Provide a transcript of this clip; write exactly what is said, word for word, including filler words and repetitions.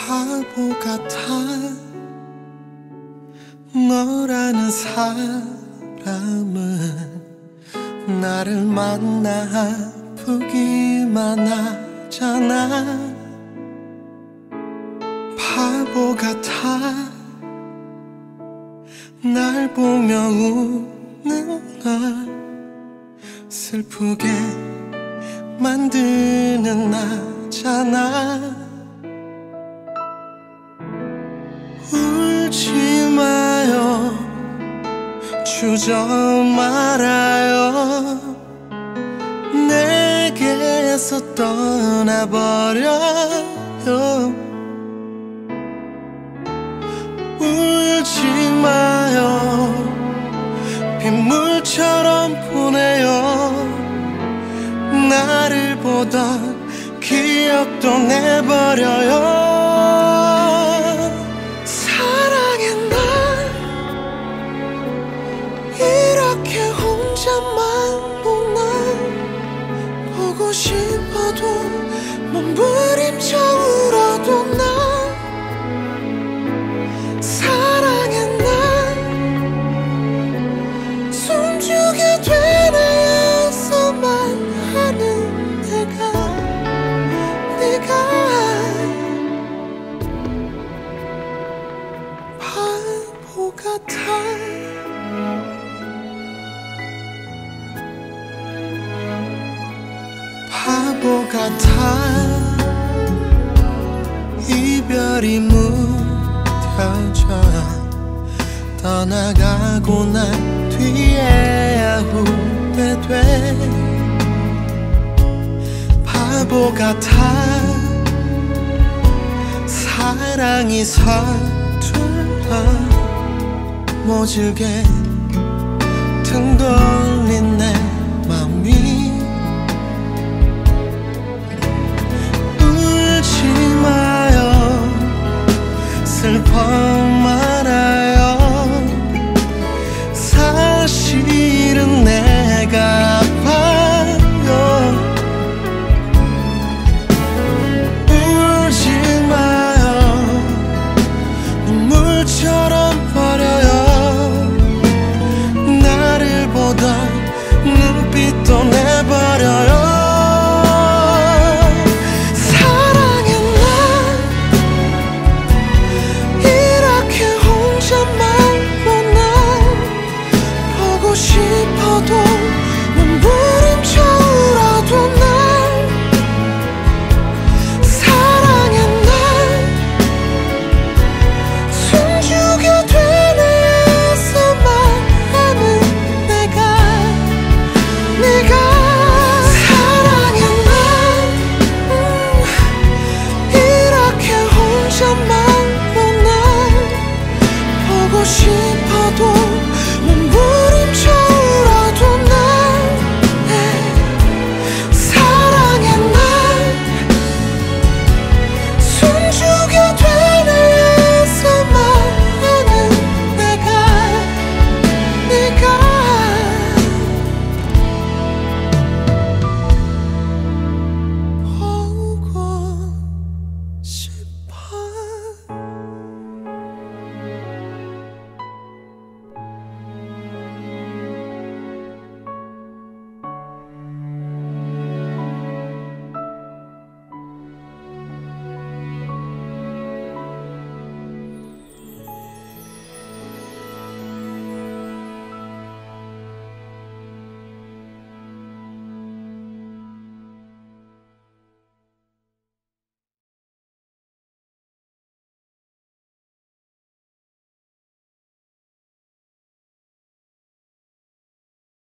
바보 같아. 너라는 사람은 나를 만나 아프기만 하잖아. 바보 같아. 날 보며 웃는 날 슬프게 만드는 나잖아. 울지 마요, 주저 말아요. 내게서 떠나버려요. 울지 마요, 빗물처럼 보내요. 나를 보던 기억도 내버려요. 사랑해 날 이렇게 혼자만 보나. 보고 싶어도 몸부림쳐 울어도 나. 사랑해 날 숨죽여 되뇌어서만 하는 내가 네가 바보 같아. 바보 같아. 이별이 무뎌져 떠나가고 난 뒤에야 후회돼. 바보 같아. 사랑이 서툴러 모질게